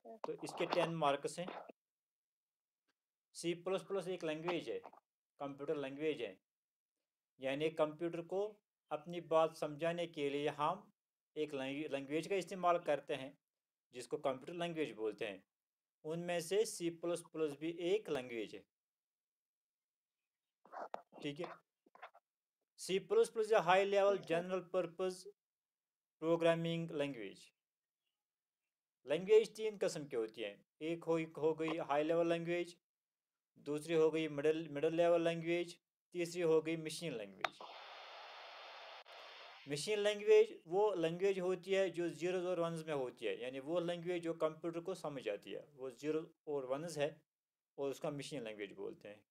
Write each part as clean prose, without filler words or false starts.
तो इसके 10 मार्क्स हैं। सी प्लस प्लस एक लैंग्वेज है, कंप्यूटर लैंग्वेज है, यानी कंप्यूटर को अपनी बात समझाने के लिए हम एक लैंग्वेज का इस्तेमाल करते हैं जिसको कंप्यूटर लैंग्वेज बोलते हैं। उनमें से सी प्लस प्लस भी एक लैंग्वेज है। ठीक है। C plus plus high level ठीक है। General purpose programming language. Language तीन किस्म की होती हैं। एक हो गई हाई लेवल लैंग्वेज, दूसरी हो गई मिडिल मिडिल लेवल लैंग्वेज, तीसरी हो गई मशीन लैंग्वेज। मशीन लैंग्वेज वो लैंग्वेज होती है जो जीरोज और वंस में होती है, यानी वो लैंग्वेज जो कंप्यूटर को समझ आती है, वो जीरो और वंस है और उसका मशीन लैंग्वेज बोलते हैं।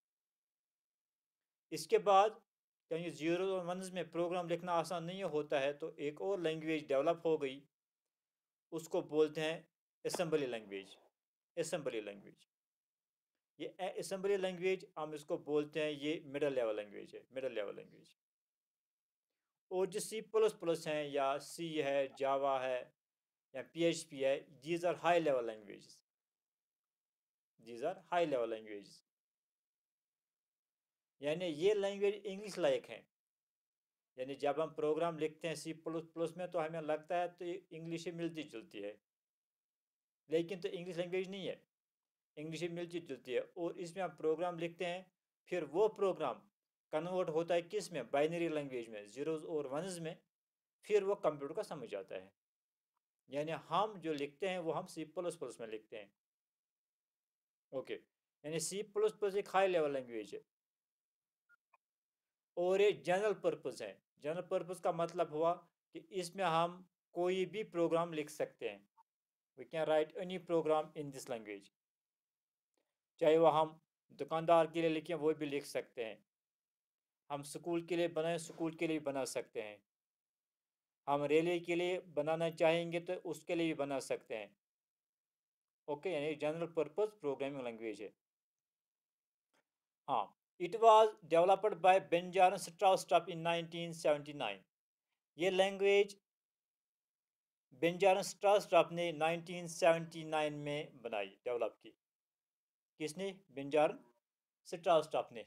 इसके बाद क्योंकि जीरो और वंस में प्रोग्राम लिखना आसान नहीं होता है, तो एक और लैंग्वेज डेवलप हो गई, उसको बोलते हैं असेंबली लैंग्वेज। असेंबली लैंग्वेज, ये असेंबली लैंग्वेज हम इसको बोलते हैं, ये मिडिल लेवल लैंग्वेज है, मिडिल लेवल लैंग्वेज। और जो सी प्लस प्लस हैं या सी है, जावा है या PHP है, these are high level languages. These are high level languages, यानी ये लैंग्वेज इंग्लिश लायक हैं। यानी जब हम प्रोग्राम लिखते हैं सी प्लस प्लस में तो हमें लगता है तो इंग्लिश से मिलती जुलती है, लेकिन तो इंग्लिश लैंग्वेज नहीं है, इंग्लिश से मिलती जुलती है। और इसमें हम प्रोग्राम लिखते हैं, फिर वो प्रोग्राम कन्वर्ट होता है किस में, बाइनरी लैंग्वेज में, जीरोज और वंस में, फिर वो कंप्यूटर को समझ आता है। यानी हम जो लिखते हैं वो हम सी प्लस प्लस में लिखते हैं। ओके, यानी सी प्लस प्लस एक हाई लेवल लैंग्वेज है और ये जनरल पर्पस है। जनरल पर्पस का मतलब हुआ कि इसमें हम कोई भी प्रोग्राम लिख सकते हैं। We can write any program in this language. चाहे वो हम दुकानदार के लिए लिखें वो भी लिख सकते हैं, हम स्कूल के लिए बनाए स्कूल के लिए भी बना सकते हैं, हम रेलवे के लिए बनाना चाहेंगे तो उसके लिए भी बना सकते हैं। ओके, यानी जनरल पर्पस प्रोग्रामिंग लैंग्वेज है। हाँ, it was developed by Benjamin Strauss in 1979। ये लैंग्वेज बेंजामिन स्ट्राउस ने 1979 में बनाई, डेवलप की। किसने? बेंजामिन स्ट्राउस ने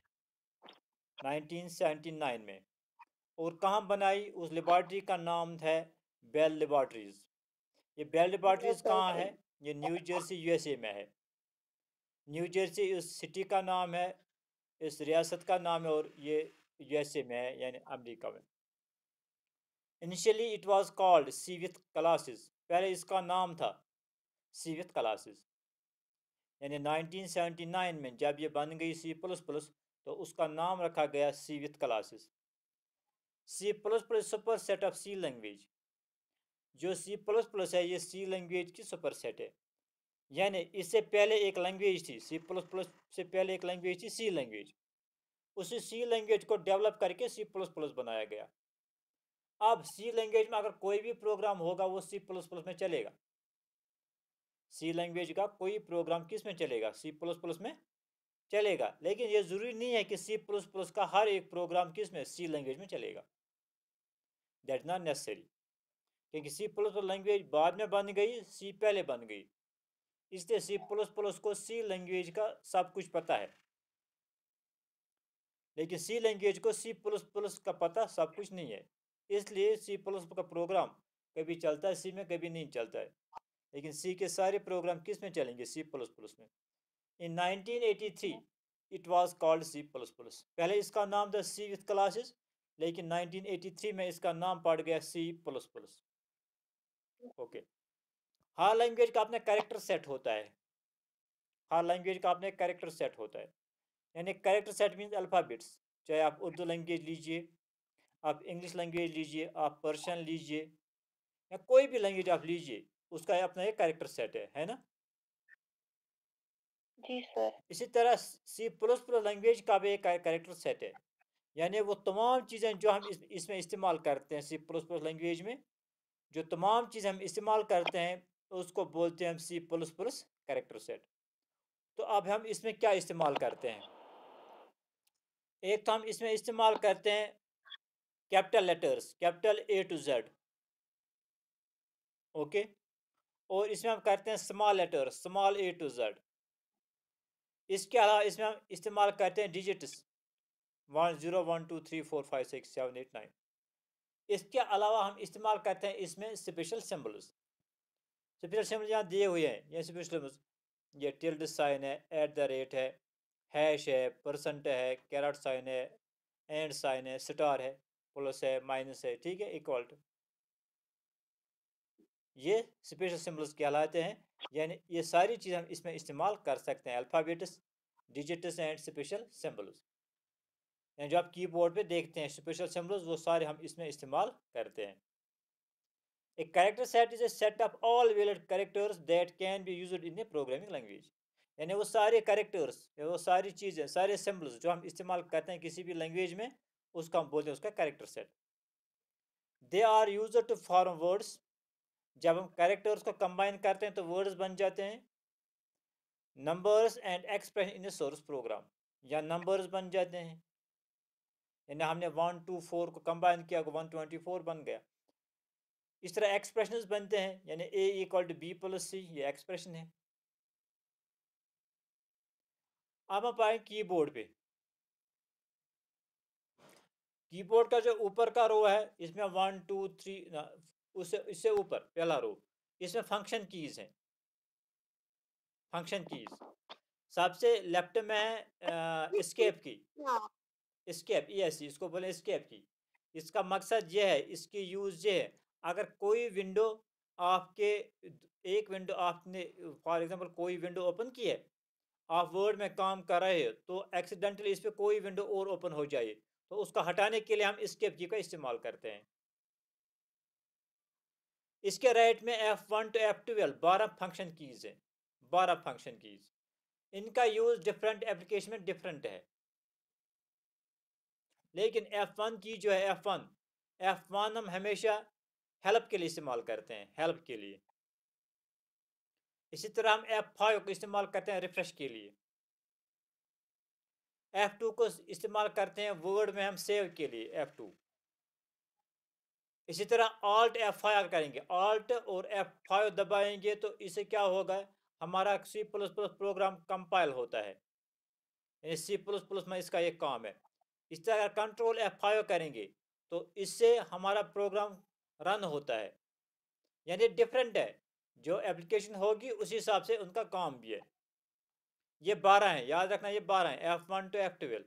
1979 में। और कहाँ बनाई? उस लेबॉर्ट्री का नाम है बेल लेबॉर्ट्रीज। ये बेल लेबॉर्ट्रीज कहाँ है? लेबोरेटरी। ये न्यू जर्सी USA में है। न्यू जर्सी उस सिटी का नाम है, इस रियासत का नाम है, और ये USA में है, यानी अमेरिका में। Initially it was called C with classes. पहले इसका नाम था सी विथ क्लासेस, यानी 1979 में जब ये बन गई सी प्लस प्लस तो उसका नाम रखा गया C with classes. C plus plus super set of C language. जो सी प्लस प्लस है ये सी लैंग्वेज की सुपर सेट है। यानी इससे पहले एक लैंग्वेज थी, सी प्लस प्लस से पहले एक लैंग्वेज थी सी लैंग्वेज। उसी सी लैंग्वेज को डेवलप करके सी प्लस प्लस बनाया गया। अब सी लैंग्वेज में अगर कोई भी प्रोग्राम होगा वो सी प्लस प्लस में चलेगा। सी लैंग्वेज का कोई प्रोग्राम किस में चलेगा? सी प्लस प्लस में चलेगा। लेकिन ये जरूरी नहीं है कि सी प्लस प्लस का हर एक प्रोग्राम किस में, सी लैंग्वेज में चलेगा। दैट नॉट नेसेसरी, क्योंकि सी प्लस प्लस लैंग्वेज बाद में बन गई, सी पहले बन गई, इसलिए सी प्लस प्लस को सी लैंग्वेज का सब कुछ पता है, लेकिन सी लैंग्वेज को सी प्लस प्लस का पता सब कुछ नहीं है। इसलिए सी प्लस का प्रोग्राम कभी चलता है सी में, कभी नहीं चलता है। लेकिन सी के सारे प्रोग्राम किस में चलेंगे? सी प्लस प्लस में। In 1983 it was called C plus plus. पहले इसका नाम था सी विथ क्लासेस, लेकिन 1983 में इसका नाम पड़ गया सी प्लस प्लस। ओके। हर लैंग्वेज का अपना कैरेक्टर सेट होता है। हर लैंग्वेज का अपना कैरेक्टर सेट होता है, यानी कैरेक्टर सेट मीन्स अल्फ़ाबेट्स। चाहे आप उर्दू लैंग्वेज लीजिए, आप इंग्लिश लैंग्वेज लीजिए, आप पर्शियन लीजिए, या कोई भी लैंग्वेज आप लीजिए, उसका अपना एक कैरेक्टर सेट है ना। जी सर। इसी तरह सी प्लस प्लस लैंग्वेज का भी एक कैरेक्टर सेट है, यानी वो तमाम चीज़ें जो हम इसमें इस्तेमाल करते हैं सी प्लस प्लस लैंग्वेज में, जो तमाम चीज़ें हम इस्तेमाल करते हैं उसको बोलते हैं हम C plus plus character set. तो अब हम इसमें क्या इस्तेमाल करते हैं? एक तो हम इसमें इस्तेमाल करते हैं capital letters, capital A to Z। Okay. और इसमें हम करते हैं small letter, small A to Z। इसके अलावा इसमें हम इस्तेमाल करते हैं डिजिट्स 1 0 1 2 3 4 5 6 7 8 9। इसके अलावा हम इस्तेमाल करते हैं इसमें स्पेशल सिंबल्स। स्पेशल सिंबल यहाँ दिए हुए हैं, ये स्पेशल सिंबल्स, ये टिल्ड साइन है, एट द रेट है, हैश है, परसेंट है, कैरेट साइन है, एंड साइन है, स्टार है, प्लस है, माइनस है, ठीक है, इक्वल टू। ये स्पेशल सिंबल्स कहलाते हैं। यानी ये सारी चीज़ हम इसमें इस्तेमाल कर सकते हैं, alphabets, digits and special symbols. यानी जो आप कीबोर्ड पे देखते हैं स्पेशल सिंबल्स, वो सारे हम इसमें इस्तेमाल करते हैं। A character set is a set of all valid characters that can be used in a programming language। यानी वो सारे कैरेक्टर्स, वो सारी चीज़ें, सारे सिंबल्स जो हम इस्तेमाल करते हैं किसी भी लैंग्वेज में, उसका हम बोलते हैं उसका character set. They are use to form words. जब हम कैरेक्टर्स को कंबाइन करते हैं तो वर्ड्स बन जाते हैं। Numbers and expression in a source program, या नंबर्स बन जाते हैं, यानी हमने 1 2 4 को कंबाइन किया तो 124 बन गया। इस तरह एक्सप्रेशंस बनते हैं, यानी A equal to B plus C, ये एक्सप्रेशन है। अब हम आए कीबोर्ड पे। कीबोर्ड का जो ऊपर का रो है, इसमें 1 2 3, उससे इससे ऊपर पहला रो, इसमें फंक्शन कीज है। फंक्शन कीज सबसे लेफ्ट में है एस्केप की, एस्केप ESC, इसको बोले एस्केप की। इसका मकसद ये है, इसकी यूज ये है, अगर कोई विंडो आपके, एक विंडो आपने फॉर एग्जांपल कोई विंडो ओपन की है, आप वर्ड में काम कर रहे हो, तो एक्सीडेंटली इस पर कोई विंडो और ओपन हो जाए, तो उसका हटाने के लिए हम एस्केप की का इस्तेमाल करते हैं। इसके राइट में F1 to F12 12 function keys है, 12 फंक्शन कीज। इनका यूज डिफरेंट एप्लीकेशन में डिफरेंट है, लेकिन F1 की जो है F1 हम हमेशा हेल्प के लिए इस्तेमाल करते हैं, हेल्प के लिए। इसी तरह हम F5 को इस्तेमाल करते हैं रिफ्रेश के लिए। F2 को इस्तेमाल करते हैं वर्ड में हम सेव के लिए, F2। इसी तरह Alt F5 करेंगे, Alt और F5 दबाएंगे तो इससे क्या होगा, हमारा C++ प्रोग्राम कंपाइल होता है, यानी C++ में इसका एक काम है। इस तरह अगर कंट्रोल F5 करेंगे तो इससे हमारा प्रोग्राम रन होता है। यानी डिफरेंट है, जो एप्लीकेशन होगी उसी हिसाब से उनका काम भी है। ये 12 हैं, याद रखना, ये 12 हैं, F1 to F12।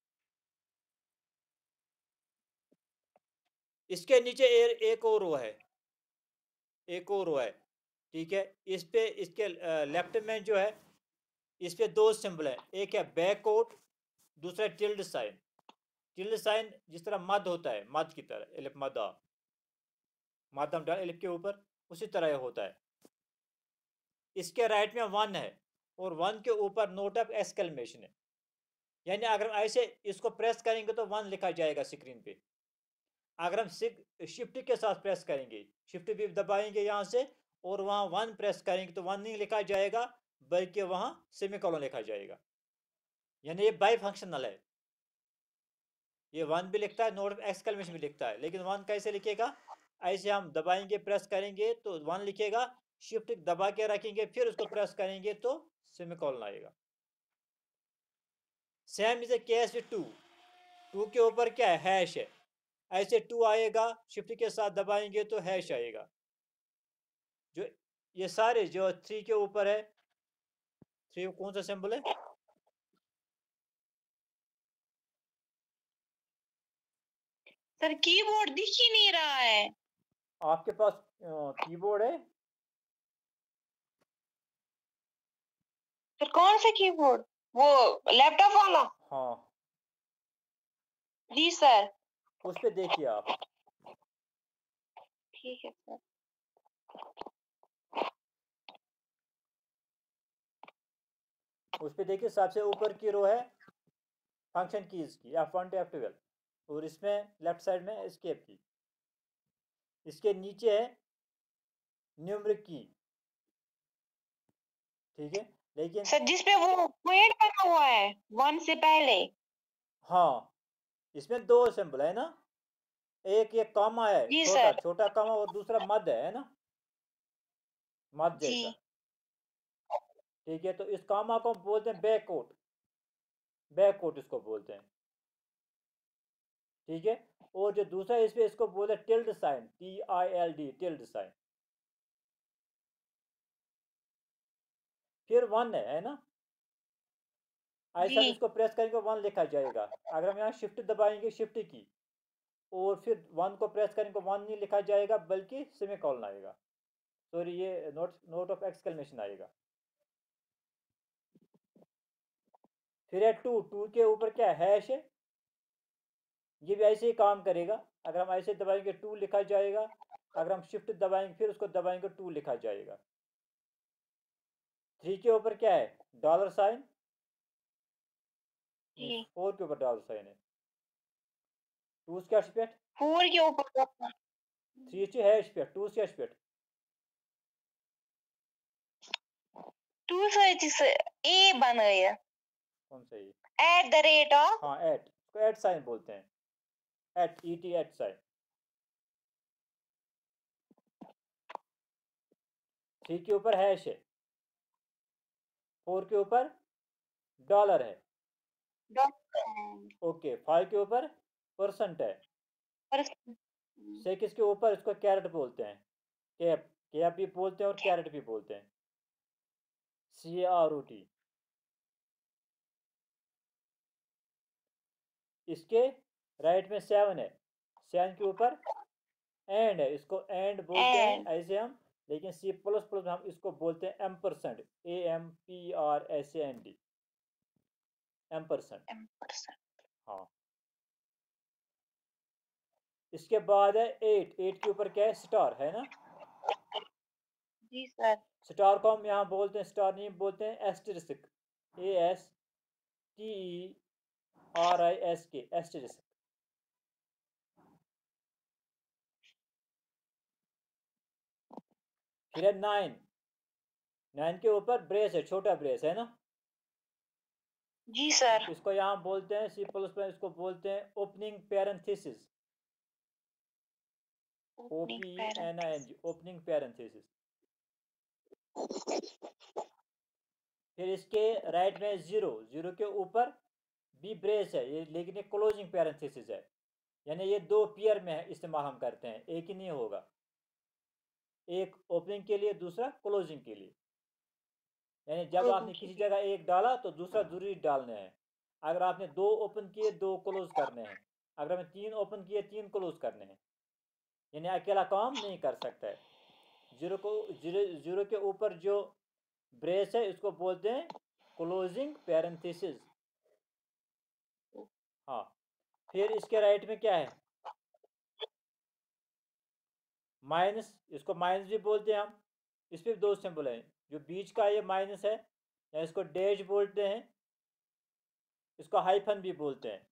इसके नीचे एक और रो है, एक और रो है, ठीक है। इस पे इसके लेफ्ट में जो है, इस पे दो सिंबल है, एक है बैकआउट, दूसरा टिल्ड साइन। टिल्ड साइन जिस तरह मद होता है, मद की तरह, एलिफ मदा, मातम डाल एलिफ के ऊपर, उसी तरह होता है। इसके राइट में 1 है, और 1 के ऊपर नोट ऑफ एक्सक्लेमेशन है, यानी अगर ऐसे इसको प्रेस करेंगे तो 1 लिखा जाएगा स्क्रीन पे। अगर हम शिफ्ट के साथ प्रेस करेंगे, शिफ्ट भी दबाएंगे यहाँ से, और वहाँ 1 प्रेस करेंगे तो 1 नहीं लिखा जाएगा, बल्कि वहाँ सेमीकोलन लिखा जाएगा, यानी ये बाई फंक्शनल है। ये 1 भी लिखता है, नोट ऑफ एक्सक्लेमेशन भी लिखता है, लेकिन 1 कैसे लिखेगा, ऐसे हम दबाएंगे, प्रेस करेंगे तो 1 लिखेगा, शिफ्ट दबा के रखेंगे फिर उसको प्रेस करेंगे तो सेमीकोलन आएगा। Same is a case with 2 के ऊपर क्या है, हैश है, ऐसे 2 आएगा, शिफ्ट के साथ दबाएंगे तो हैश आएगा। जो ये सारे जो 3 के ऊपर है, 3 कौन सा सिंबल है, सर कीबोर्ड दिख ही नहीं रहा है। आपके पास कीबोर्ड है? सर कौन सा कीबोर्ड, वो लैपटॉप वाला? हाँ, जी सर। उस पे देखिए आप। ठीक है सर। उस पे देखिए, सबसे ऊपर की रो है फंक्शन कीज की, F1 to F12, और इसमें लेफ्ट साइड में एस्केप की। इसके नीचे है न्यूमेरिक की, ठीक है, लेकिन सर जिसपे वो पॉइंट बना हुआ है 1 से पहले। हाँ, इसमें 2 सिंबल है ना, एक ये कॉमा है, जी छोटा सर। छोटा कॉमा, और दूसरा मद है ना। मत जी जैसा। ठीक है, तो इस कामा को हम बोलते हैं बैककोट, बैककोट इसको बोलते हैं। ठीक है, और जो दूसरा इस पे इसको बोलते हैं tilde sign, TILD, tilde sign. फिर वन है ना, ऐसा हम जी इसको प्रेस करेंगे वन लिखा जाएगा। अगर हम यहाँ शिफ्ट दबाएंगे, शिफ्ट की, और फिर वन को प्रेस करेंगे, वन नहीं लिखा जाएगा बल्कि सेमीकोलन आएगा, सॉरी ये नोट ऑफ एक्सक्लेमेशन आएगा। फिर है टू, टू के ऊपर क्या है, हैश है, ये भी ऐसे ही काम करेगा। अगर हम ऐसे दबाएंगे टू लिखा जाएगा, अगर हम शिफ्ट दबाएंगे फिर उसको दबाएंगे टू लिखा जाएगा। थ्री के ऊपर क्या है, डॉलर साइन, नहीं जी फोर के ऊपर डॉलर साइन है। टू क्या पे, 4 के ऊपर थ्री ची हैश पे, टू क्या पे, 2 से ए बनाया कौन सा ये, @ हाँ एट, इसको एट साइन बोलते हैं, at, ET, at sign. Three के ऊपर हैश है, फोर के ऊपर डॉलर है, ओके, फाइव के ऊपर परसेंट है, सिक्स के ऊपर इसको कैरेट बोलते हैं, कैप, कैप भी बोलते हैं और कैरेट भी बोलते हैं, CAROT। इसके राइट में सेवन है, सेवन के ऊपर एंड है, इसको एंड बोलते हैं एंड ऐसे हम, लेकिन C++ में हम इसको बोलते हैं एम्परसेंड, AMPRSAND, एम्परसेंड। हाँ, इसके बाद है एट, एट के ऊपर क्या है, स्टार है ना, जी सर स्टार को हम यहाँ बोलते हैं, स्टार नहीं बोलते हैं, एस्टेरिस्क, ASTERISK, एस्टेरिस्क। फिर है नाइन, नाइन के ऊपर ब्रेस है, छोटा ब्रेस है ना, जी सर इसको यहाँ बोलते हैं C++ इसको बोलते हैं opening parenthesis, OPENING, opening parenthesis. फिर इसके राइट में जीरो, जीरो के ऊपर भी ब्रेस है ये, लेकिन ये क्लोजिंग पैरेंथेसिस है, यानी ये दो पेयर में इस्तेमाल हम करते हैं, एक ही नहीं होगा, एक ओपनिंग के लिए दूसरा क्लोजिंग के लिए, यानी जब आपने किसी जगह एक डाला तो दूसरा जरूरी डालने हैं। अगर आपने दो ओपन किए दो क्लोज करने हैं, अगर आपने तीन ओपन किए तीन क्लोज करने हैं, यानी अकेला काम नहीं कर सकता है। जीरो को, जीरो जीरो के ऊपर जो ब्रेस है इसको बोलते हैं क्लोजिंग पैरेंथेसिस। हाँ, फिर इसके राइट में क्या है, माइनस, इसको माइनस भी बोलते हैं हम, इस पर दो सिंबल हैं, जो बीच का ये माइनस है, या इसको डैश बोलते हैं, इसको हाइफन भी बोलते हैं,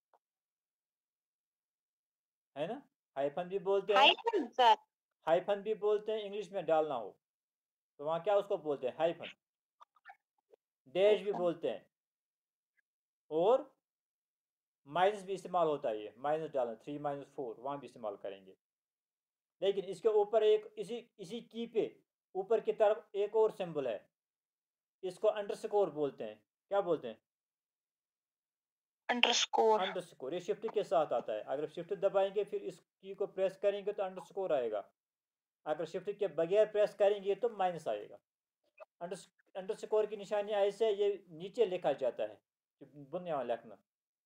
है ना, हाइफन भी बोलते हैं, सर हाइफन भी बोलते हैं, इंग्लिश में डालना हो तो वहाँ क्या उसको बोलते हैं, हाइफन। डैश भी बोलते हैं, और माइनस भी इस्तेमाल होता है, ये माइनस डालना, 3 - 4 वहाँ भी इस्तेमाल करेंगे। लेकिन इसके ऊपर एक इसी इसी की पे ऊपर की तरफ एक और सिंबल है, इसको अंडरस्कोर बोलते हैं, क्या बोलते हैं, अंडरस्कोर अंडरस्कोर। ये शिफ्ट के साथ आता है, अगर शिफ्ट दबाएंगे फिर इस की को प्रेस करेंगे तो अंडरस्कोर आएगा, अगर शिफ्ट के बगैर प्रेस करेंगे तो माइनस आएगा। अंडरस्कोर की निशानी ऐसे ये नीचे लिखा जाता है, बुन यहाँ लिखना,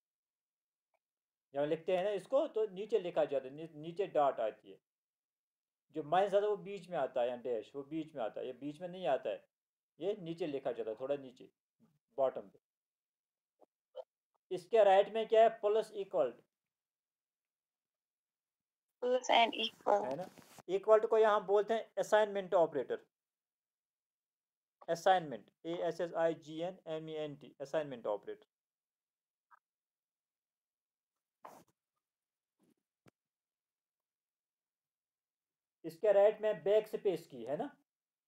जब लिखते हैं ना इसको तो नीचे लिखा जाता है, नीचे डॉट आती है, जो माइनस आता है वो बीच में आता है, या डैश वो बीच में आता है, ये बीच में नहीं आता है, ये नीचे लिखा जाता है, थोड़ा नीचे बॉटम पे। इसके राइट में क्या है, plus equal, plus and equal है ना, इक्वल को यहाँ बोलते हैं assignment operator, assignment, ASSIGNMENT, assignment operator. इसके राइट में बैक स्पेस की है ना,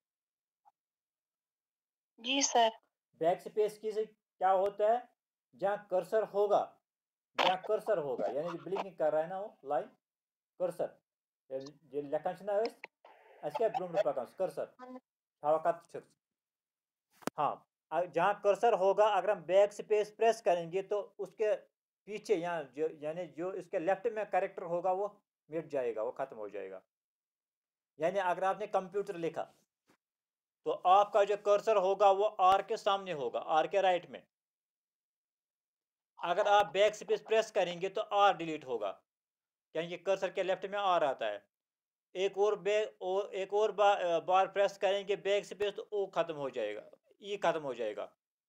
जी सर बैक स्पेस की से क्या होता है, जहाँ कर्सर होगा, जहाँ कर्सर होगा यानी जो ब्लिंकिंग कर रहा है ना वो लाइन, कर्सर, ये लेखन छना है, क्या ब्रूम कर्सर, हाँ, जहाँ कर्सर होगा अगर हम बैक स्पेस प्रेस करेंगे तो उसके पीछे यहाँ जो यानी जो इसके लेफ्ट में कैरेक्टर होगा वो मिट जाएगा, वो खत्म हो जाएगा। यानी अगर आपने कंप्यूटर लिखा तो आपका जो कर्सर होगा वो आर के सामने होगा, आर के राइट में। अगर आप बैक स्पेस प्रेस करेंगे तो आर डिलीट होगा, क्योंकि कर्सर के लेफ्ट में आर आता है। एक और बार प्रेस करेंगे बैक स्पेस तो ओ खत्म हो जाएगा, ई खत्म हो जाएगा।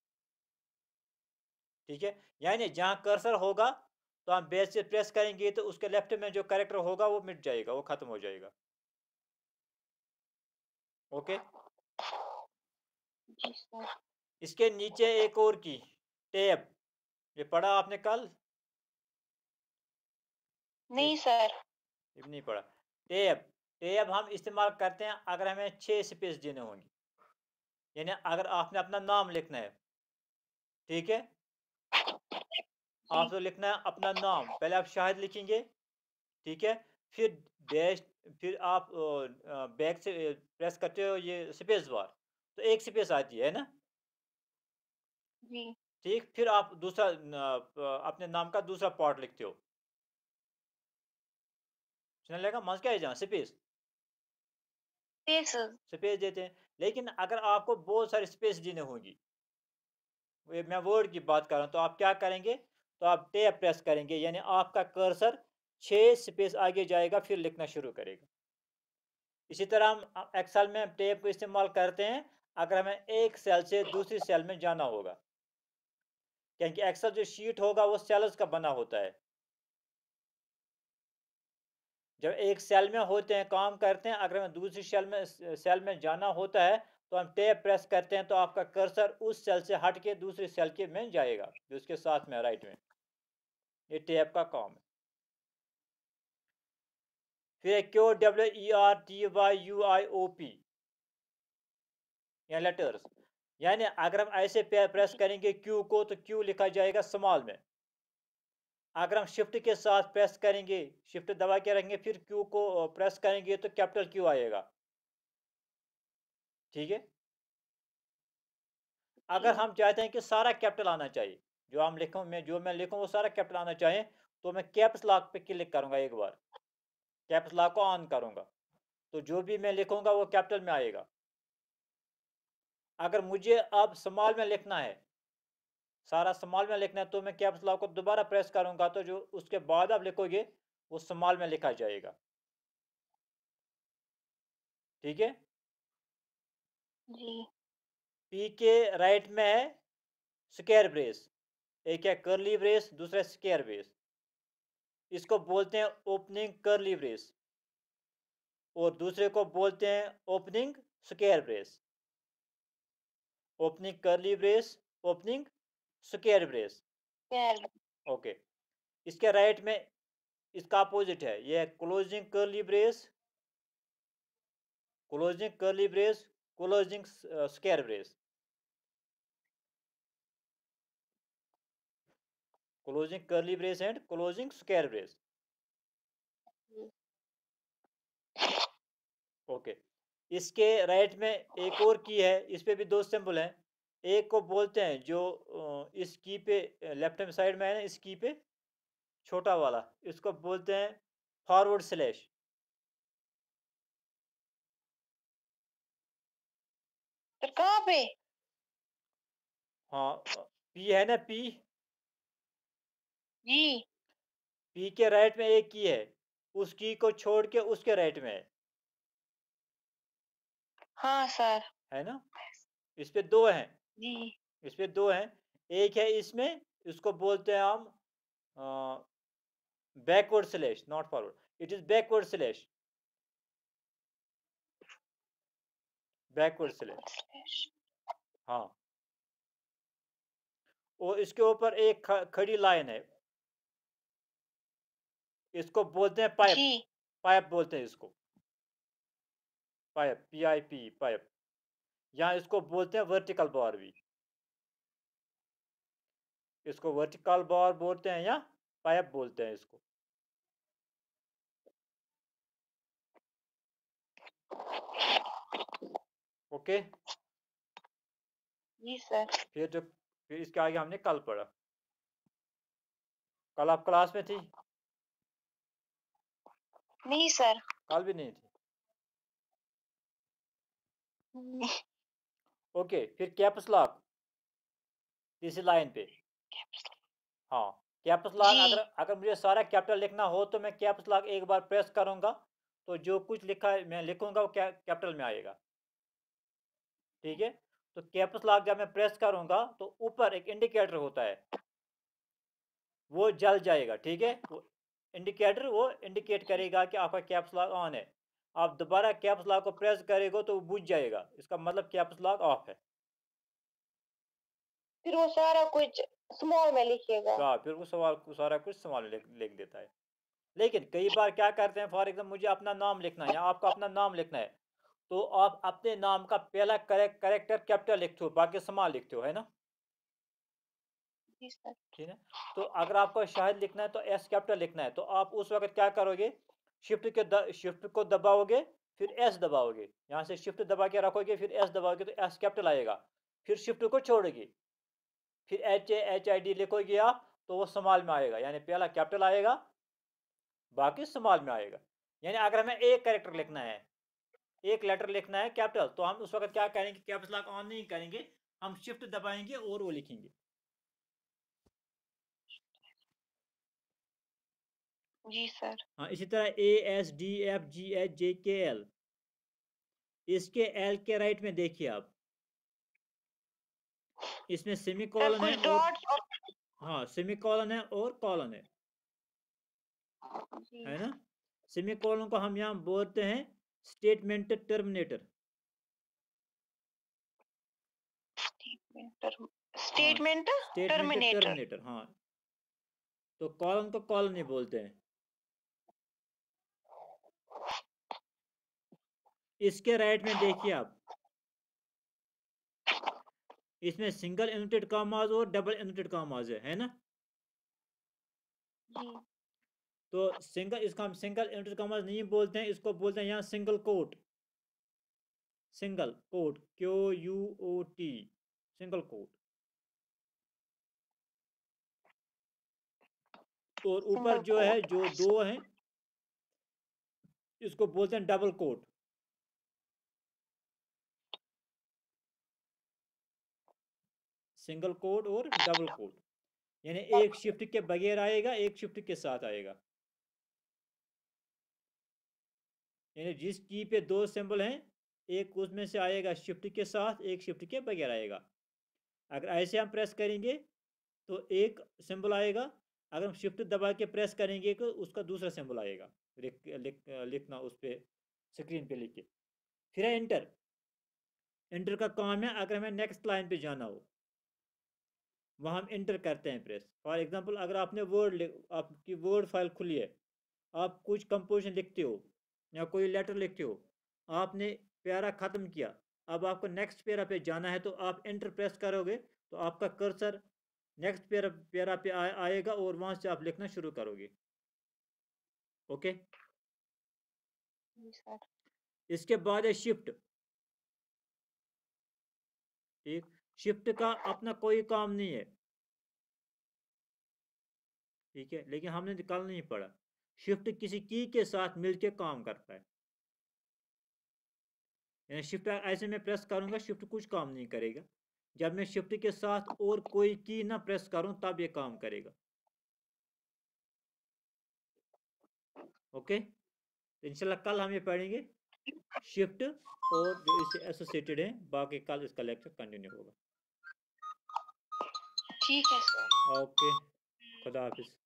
ठीक है, यानी जहां कर्सर होगा तो हम बैक से प्रेस करेंगे तो उसके लेफ्ट में जो कैरेक्टर होगा वो मिट जाएगा, वो खत्म हो जाएगा। ओके, जी सर। इसके नीचे एक और की टैब, ये पढ़ा आपने कल? नहीं सर। ये नहीं पढ़ा। टैब, टैब हम इस्तेमाल करते हैं अगर हमें 6 स्पेस देने होंगे, यानी अगर आपने अपना नाम लिखना है, ठीक है, जी आपको लिखना है अपना नाम, पहले आप शाहिद लिखेंगे, ठीक है, फिर डैश, फिर आप बैक से प्रेस करते हो ये स्पेस बार, तो एक स्पेस आती है ना, जी। ठीक, फिर आप दूसरा अपने नाम का दूसरा पार्ट लिखते हो, सुनने लगा मज क्या है जहाँ स्पेस, यस सर। स्पेस देते हैं। लेकिन अगर आपको बहुत सारी स्पेस देनी होगी, मैं वर्ड की बात कर रहा हूँ, तो आप क्या करेंगे, तो आप टैब प्रेस करेंगे, यानी आपका कर्सर 6 स्पेस आगे जाएगा फिर लिखना शुरू करेगा। इसी तरह हम एक्सेल में टैब को इस्तेमाल करते हैं अगर हमें एक सेल से दूसरी सेल में जाना होगा, क्योंकि एक्सेल जो शीट होगा वो सेल्स का बना होता है। जब एक सेल में होते हैं काम करते हैं, अगर हमें दूसरी सेल में जाना होता है तो हम टैब प्रेस करते हैं, तो आपका कर्सर उस सेल से हट के दूसरी सेल के में जाएगा जो उसके साथ में राइट में। ये टैब का काम है। फिर QWERTYUIOP या लेटर्स, यानी अगर हम ऐसे प्रेस जी करेंगे क्यू को तो क्यू लिखा जाएगा स्मॉल में। अगर हम शिफ्ट के साथ प्रेस करेंगे, शिफ्ट दबा के रखेंगे फिर क्यू को प्रेस करेंगे तो कैपिटल क्यू आएगा। ठीक है, अगर जी। हम चाहते हैं कि सारा कैपिटल आना चाहिए, जो मैं लिखूं वो सारा कैपिटल आना चाहिए, तो मैं कैप्स लॉक पे क्लिक करूंगा, एक बार कैप्स लॉक को ऑन करूंगा तो जो भी मैं लिखूंगा वो कैपिटल में आएगा। अगर मुझे अब स्मॉल में लिखना है, सारा स्मॉल में लिखना है, तो मैं कैप्स लॉक को दोबारा प्रेस करूंगा तो जो उसके बाद आप लिखोगे वो स्मॉल में लिखा जाएगा। ठीक है, जी पी के राइट में है स्क्वायर ब्रेस, एक है कर्ली ब्रेस, दूसरा स्क्वायर ब्रेस, इसको बोलते हैं ओपनिंग कर्ली ब्रेस और दूसरे को बोलते हैं opening square brace. Opening curly brace, opening square brace. Sir. Okay, इसके राइट में इसका अपोजिट है, यह है closing curly brace, closing curly brace, closing square brace, closing curly brace and closing square brace. Okay, इसके राइट में एक और की है, इस पे भी दो सिंबल हैं। एक को बोलते हैं जो इस की पे लेफ्ट हैंड साइड में है ना, इस की पे छोटा वाला, इसको बोलते हैं फॉरवर्ड स्लैश। सर कहाँ पे? हाँ, पी है ना, पी, जी पी के राइट में एक की है, उस की को छोड़ के उसके राइट में हाँ सर। है ना, इस पे दो हैं, जी इस पे दो हैं, एक है इसमें, इसको बोलते हैं हम backward slash, not forward, it is backward slash, backward slash. हाँ, और इसके ऊपर एक खड़ी लाइन है, इसको बोलते हैं पाइप, जी पाइप बोलते हैं इसको, पाइप, PIP, पाइप। यहाँ इसको बोलते हैं वर्टिकल बार भी, इसको वर्टिकल बार बोलते हैं या पाइप बोलते हैं इसको। ओके। जी सर। फिर इसके आगे हमने कल पढ़ा। कल आप क्लास में थी? नहीं सर। कल भी नहीं थी। ओके, फिर कैप्स लॉक तीसरी लाइन पे। हाँ, कैप्स लॉक जी। अगर अगर मुझे सारा कैपिटल लिखना हो तो मैं कैप्स लॉक एक बार प्रेस करूंगा तो जो कुछ लिखा है मैं लिखूंगा वो कैपिटल में आएगा। ठीक है, तो कैप्स लॉक जब मैं प्रेस करूंगा तो ऊपर एक इंडिकेटर होता है, वो जल जाएगा। ठीक है, वो इंडिकेट करेगा कि आपका कैप्स लॉक ऑन है। आप दोबारा कैप्स लॉक को प्रेस करेगा तो वो बुझ जाएगा, इसका मतलब कैप्स लॉक ऑफ है। फिर वो सारा कुछ स्मॉल में लिखिएगा। हाँ, फिर वो सारा कुछ स्मॉल लिख देता है। लेकिन कई बार क्या करते हैं, फॉर एग्जाम्पल मुझे अपना नाम लिखना है या आपको अपना नाम लिखना है, तो आप अपने नाम का पहला करेक्टर कैपिटल लिखते हो, बाकी स्मॉल लिखते हो, है ना? जी सर। ठीक है, तो अगर आपको शाहिद लिखना है तो एस कैपिटल लिखना है, तो आप उस वक्त क्या करोगे, शिफ्ट को दबाओगे, फिर एस दबाओगे, यहाँ से शिफ्ट दबा के रखोगे, फिर एस दबाओगे तो एस कैपिटल आएगा, फिर शिफ्ट को छोड़ोगे, फिर एच आई डी लिखोगे आप तो वो स्मॉल में आएगा, यानी पहला कैपिटल आएगा, बाकी स्मॉल में आएगा। यानी अगर हमें एक कैरेक्टर लिखना है, एक लेटर लिखना है कैपिटल, तो हम उस वक्त क्या करेंगे, कैप्स लॉक ऑन नहीं करेंगे, हम शिफ्ट दबाएंगे और वो लिखेंगे। जी सर। हाँ, इसी तरह A S D F G H J K L, इसके एल के राइट में देखिए आप, इसमें सर सेमीकोलन है कुछ और डॉट्स और हाँ सेमीकोलन है और कॉलन जी है ना? सेमीकोलन को हम यहाँ बोलते हैं स्टेटमेंट टर्मिनेटर। हाँ, स्टेटमेंट स्टेटमेंट टर्मिनेटर। टर्मिनेटर, हाँ। तो कॉलन को कॉलन ही बोलते हैं। इसके राइट में देखिए आप, इसमें सिंगल इन्वर्टेड कॉमास और डबल इन्वर्टेड कॉमास है ना? जी। तो इसका हम सिंगल इन्वर्टेड कॉमास नहीं बोलते हैं, इसको बोलते हैं यहाँ single quote, single quote, Q U O T, single quote. और ऊपर सिंगल जो है, कोट। जो दो हैं, इसको बोलते हैं डबल कोट। सिंगल कोट और डबल कोट, यानी एक शिफ्ट के बगैर आएगा, एक शिफ्ट के साथ आएगा। यानी जिस की पे दो सिंबल हैं, एक उसमें से आएगा शिफ्ट के साथ, एक शिफ्ट के बगैर आएगा। अगर ऐसे हम प्रेस करेंगे तो एक सिंबल आएगा, अगर हम शिफ्ट दबा के प्रेस करेंगे तो उसका दूसरा सिंबल आएगा। लिखना उस पर स्क्रीन पे लिख के, फिर है इंटर। इंटर का काम है अगर हमें नेक्स्ट लाइन पे जाना हो, वहाँ हम इंटर करते हैं प्रेस। फॉर एग्जांपल अगर आपने आपकी वर्ड फाइल खुली है, आप कुछ कंपोजिशन लिखते हो या कोई लेटर लिखते हो, आपने प्यारा ख़त्म किया, अब आपको नेक्स्ट पैरा पे जाना है, तो आप इंटर प्रेस करोगे तो आपका कर्सर नेक्स्ट पैरा पे आएगा और वहाँ से आप लिखना शुरू करोगे। ओके, जी सर। इसके बाद है शिफ्ट। ठीक, शिफ्ट का अपना कोई काम नहीं है, ठीक है, लेकिन हमने कल नहीं पढ़ा, शिफ्ट किसी की के साथ मिलके काम करता है। यानी शिफ्ट ऐसे मैं प्रेस करूंगा, शिफ्ट कुछ काम नहीं करेगा, जब मैं शिफ्ट के साथ और कोई की ना प्रेस करूं तब ये काम करेगा। ओके, तो इंशाल्लाह कल हम ये पढ़ेंगे शिफ्ट और जो इससे एसोसिएटेड है, बाकी कल इसका लेक्चर कंटिन्यू होगा। ठीक है सर। ओके, खुदा हाफिज।